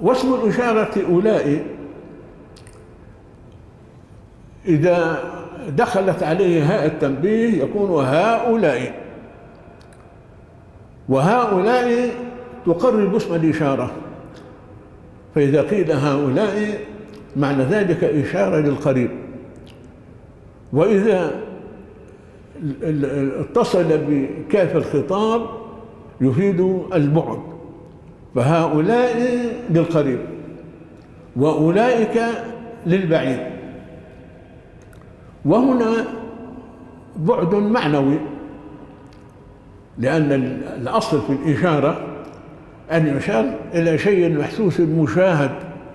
واسم الإشارة أولئك إذا دخلت عليه هاء التنبيه يكون هؤلاء، وهؤلاء تقرب اسم الإشارة، فإذا قيل هؤلاء معنى ذلك إشارة للقريب، وإذا اتصل بكاف الخطاب يفيد البعد، فهؤلاء للقريب وأولئك للبعيد. وهنا بعد معنوي، لأن الأصل في الإشارة أن يشار إلى شيء محسوس مشاهد،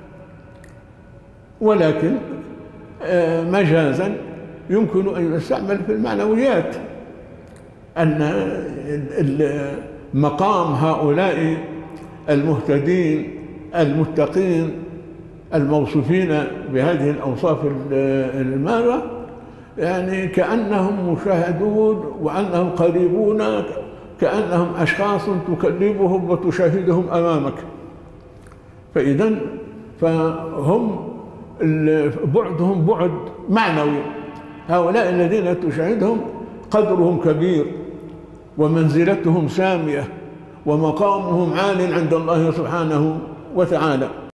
ولكن مجازا يمكن أن يستعمل في المعنويات، أن مقام هؤلاء المهتدين المتقين الموصوفين بهذه الأوصاف المارة، يعني كأنهم مشاهدون وأنهم قريبون، كأنهم أشخاص تكلمهم وتشاهدهم أمامك. فإذا فهم بعدهم بعد معنوي، هؤلاء الذين تشاهدهم قدرهم كبير ومنزلتهم سامية ومقامهم عال عند الله سبحانه وتعالى.